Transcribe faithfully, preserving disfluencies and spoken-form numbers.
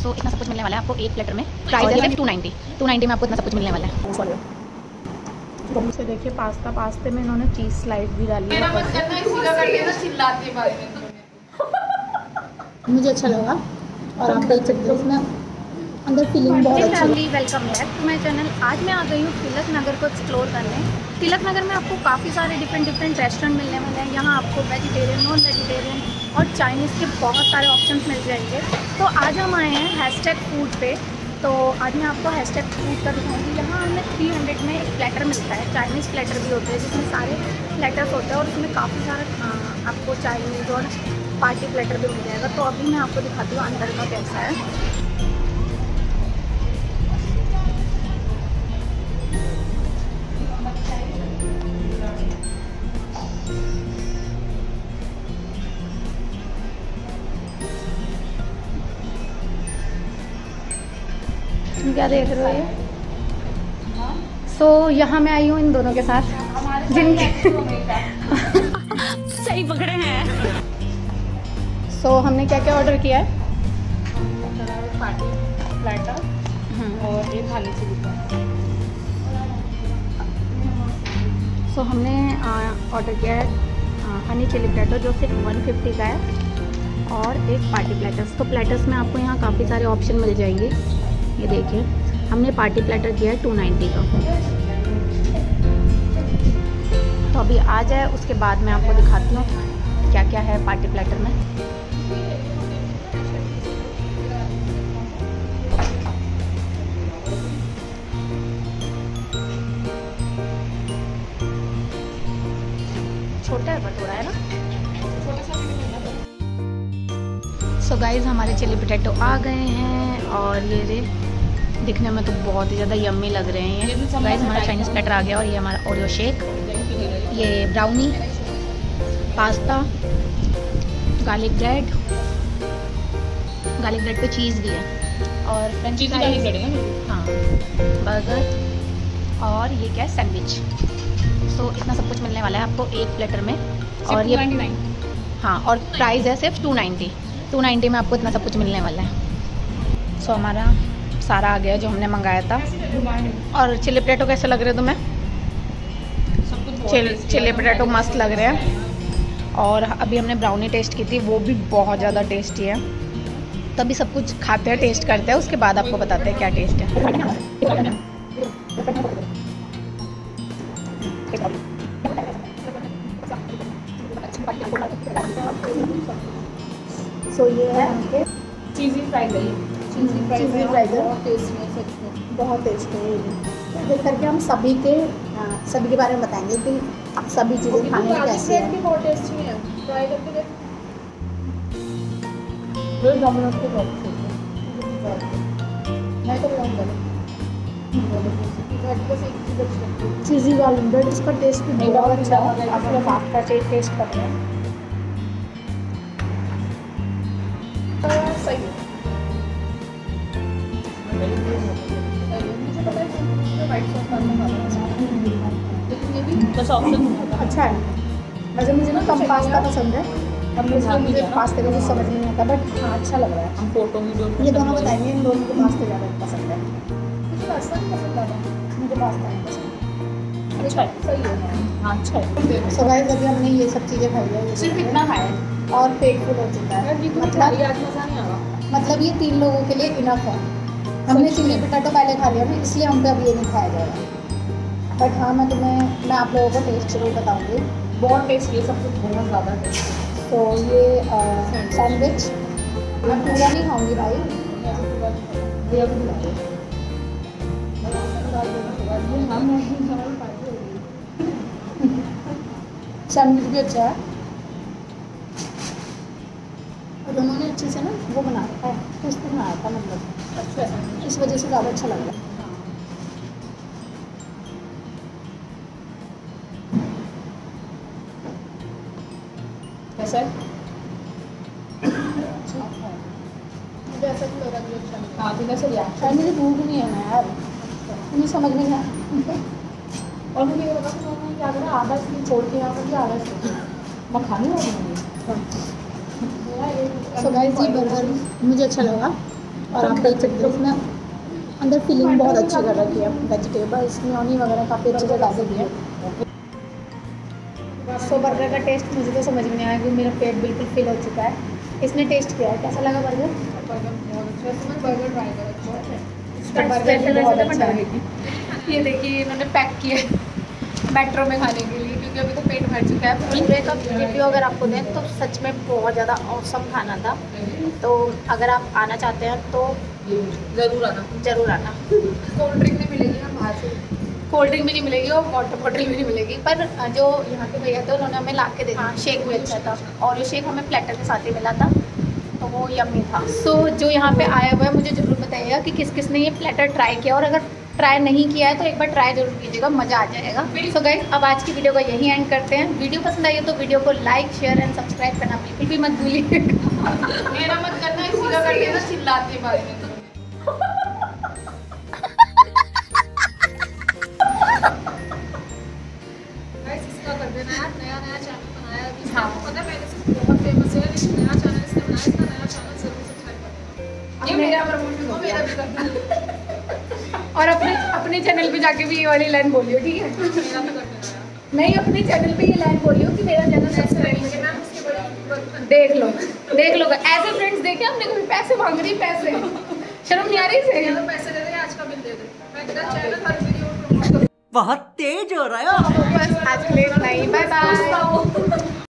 सो इतना सब कुछ मिलने वाला है आपको एक प्लेटर में। प्राइस है सिर्फ टू नाइन्टी टू नाइन्टी में आपको इतना सब कुछ मिलने वाला है। से देखिए पास्ता, पास्ते में इन्होंने चीज़ स्लाइस भी डाली है। मुझे अच्छा लगा और आप देख सकते हो इसमें अंदर फीलिंग बहुत अच्छी है। Welcome back to my channel. आज मैं आ गई हूँ तिलक नगर को एक्सप्लोर करने। तिलक नगर में आपको काफ़ी सारे डिफरेंट डिफरेंट रेस्टोरेंट मिलने वाले हैं। यहाँ आपको वेजिटेरियन, नॉन वेजिटेरियन और चाइनीज़ के बहुत सारे ऑप्शंस मिल जाएंगे। तो आज हम आए हैं हैशटैग फूड पे। तो आज मैं आपको हैशटैग फूड का दिखाऊंगी। यहाँ हमें थ्री हंड्रेड में एक प्लेटर मिलता है। चाइनीज़ प्लेटर भी होते हैं जिसमें सारे प्लेटर्स होते हैं और उसमें काफ़ी सारा आपको चाइनीज़ और पार्टी प्लेटर भी मिल जाएगा। तो अभी मैं आपको दिखाती हूँ अंदर का कैसा है। क्या देख रहे हो ये? सो so, यहाँ मैं आई हूँ इन दोनों के साथ जिनके सही पकड़े हैं। सो so, हमने क्या क्या ऑर्डर किया है? पार्टी प्लेटर और एक honey chilli platter. So so, हमने ऑर्डर किया है हनी चिली प्लेटर जो सिर्फ वन फिफ्टी का है और एक पार्टी प्लेटर्स। तो प्लेटर्स में आपको यहाँ काफ़ी सारे ऑप्शन मिल जाएंगे। ये देखिए हमने पार्टी प्लेटर किया है टू नाइन्टी का। तो अभी आ जाए उसके बाद मैं आपको दिखाती हूँ क्या क्या है पार्टी प्लेटर में। छोटा है बटोरा है ना। सो गाइज हमारे चिली पोटैटो आ गए हैं और ये दिखने में तो बहुत ही ज़्यादा यम्मी लग रहे हैं। ये गाइस हमारा चाइनीज़ प्लेटर आ गया और ये हमारा ओरियो शेक, ये brownie, pasta, garlic bread, garlic bread पे चीज़ भी है और फ्रेंच फ्राइज, हाँ बर्गर और ये क्या है सैंडविच। सो इतना सब कुछ मिलने वाला है आपको एक प्लेटर में। और ये हाँ और प्राइस है सिर्फ टू नाइन्टी टू नाइन्टी में आपको इतना सब कुछ मिलने वाला है। सो so, हमारा सारा आ गया जो हमने मंगाया था। और चिली पोटैटो कैसे लग रहे हैं तुम्हें? चिल चिली पोटैटो मस्त लग रहे हैं। और अभी हमने ब्राउनी टेस्ट की थी, वो भी बहुत ज़्यादा टेस्टी है। तो अभी सब कुछ खाते हैं, टेस्ट करते हैं, उसके बाद आपको बताते हैं क्या टेस्ट है। सो so, ये है चीज़ी फ्राइड चीज़ी फ्राइड बहुत टेस्टी है, सच में बहुत टेस्टी है। देख करके हम सभी के आ, सभी के बारे में बताएंगे कि सभी चीज़ें खाने में कैसी है। भी बहुत टेस्टी है, ट्राई करके देख। वो डोमिनोज के बहुत टेस्टी है। मैं तो बहुत चीज़ी गार्लिक ब्रेड, इसका टेस्ट भी बहुत अच्छा है। आप लोग आपका टेस्ट कर रहे हैं सही है। बस ऑप्शन अच्छा है। वैसे मुझे ना कम पास्ता पसंद है, अब मुझे मुझे पास्ते का कुछ समझ नहीं आता, बट हाँ अच्छा लग रहा है। हम फोटो वीडियो ये दोनों बताएंगे, इन दोनों को पास्ते ज़्यादा पसंद है। मुझे पास्ता नहीं पसंद आता, मुझे पास्ता नहीं पसंद। अच्छा है, सही है, हाँ अच्छा है। सो गाइस अभी हमने ये सब चीज़ें खाई है, सिर्फ इतना खाया और पेट फुल हो चुका है। मतलब आज मज़ा नहीं आया, मतलब ये तीन लोगों के लिए इनफ है। हमने चिली पोटैटो पहले खा लिया ना, इसलिए हम पे अब ये नहीं खाया जाएगा। बट हाँ मैं तुम्हें मैं आप लोगों को टेस्ट जरूर बताऊँगी। बहुत टेस्टी है, सब कुछ बहुत ज़्यादा टेस्टी। तो ये सैंडविच मैं पूरा नहीं खाऊंगी भाई, सैंडविच भी अच्छा है और उन्होंने अच्छे से ना वो बना रखा है, टेस्ट बनाया था, मतलब अच्छा है, इस वजह से ज़्यादा अच्छा लग रहा है। कैसा है? मुझे ऐसा नहीं लग रहा कि अच्छा नहीं। हाँ तो कैसे लिया? शायद मुझे भूख नहीं है ना यार, मुझे समझ नहीं आया। और मुझे ये लगा कि मैंने क्या करा, आधा इसमें छोड़ के यहाँ पर आधा छोड़ के मैं खाने वाली हूँ। सो गाइस ये बर्गर मुझे अच्छा लगा और आप देख सकते हो इसमें अंदर फिलिंग बहुत अच्छी कर रखी है, वेजिटेबल्स मेयोनी वगैरह काफ़ी अच्छे से डाल दी है। सो बर्गर का टेस्ट मुझे तो समझ में नहीं आया क्योंकि मेरा पेट बिल्कुल फिल हो चुका है। इसने टेस्ट किया है, कैसा लगा बर्गर? बर्गर बहुत अच्छा है, मैं बर्गर ट्राई करा। बर्गर बहुत अच्छा है। ये देखिए इन्होंने पैक किया है मेट्रो में खाने के लिए, क्योंकि अभी तो पेट भर चुका है। फुल का रिव्यू अगर आपको दें तो सच में बहुत ज़्यादा औसम खाना था। तो अगर आप आना चाहते हैं तो ज़रूर आना, ज़रूर आना। कोल्ड ड्रिंक नहीं मिलेगी ना बाहर से, कोल्ड ड्रिंक भी नहीं मिलेगी और वाटर बॉटल भी नहीं मिलेगी। पर जो यहाँ के भैया थे उन्होंने हमें ला के दे दिया, शेक भी अच्छा था और ये शेक हमें प्लेटर के साथ ही मिला था, तो वो यम्मी था। सो so, जो यहाँ पे आया हुआ है मुझे ज़रूर बताइएगा कि किस किस ने ये प्लेटर ट्राई किया, और अगर ट्राई नहीं किया है तो एक बार ट्राई जरूर कीजिएगा, मज़ा आ जाएगा। सो गाइस अब आज की वीडियो को यहीं एंड करते हैं। वीडियो पसंद आई हो तो वीडियो को लाइक शेयर एंड सब्सक्राइब करना बिल्कुल भी मत भूलिएगा। मेरा मत करना, इसी का कर देना, चिल्लाते बाद में। गाइस इसका कर देना यार, नया नया चैनल बनाया है। हाँ पता है पहले से बहुत फेमस है, लेकिन नया चैनल इसने बनाया, इसका नया चैनल जरूर सब्सक्राइब करना। ये मेरा प्रमोशन हो, मेरा भी कर देना। और अपने अपने चैनल पे जाके भी ये वाली लाइन बोलियो, ठीक है? मेरा भी कर देना। नहीं, अपने चैनल पे ये लाइन बोलियो कि मेरा चैनल सब्सक्राइब करना। देख लो देख लो ऐसे फ्रेंड्स देखे हमने कभी पैसे मांग रही, पैसे शर्म नहीं आ रही इसे? तो पैसे दे दे, आज का बिल दे दे, मैं तेरा चैनल हर वीडियो प्रमोट करूँ। बहुत तेज हो रहा है। बस आज के लिए इतना ही, बाय बाय।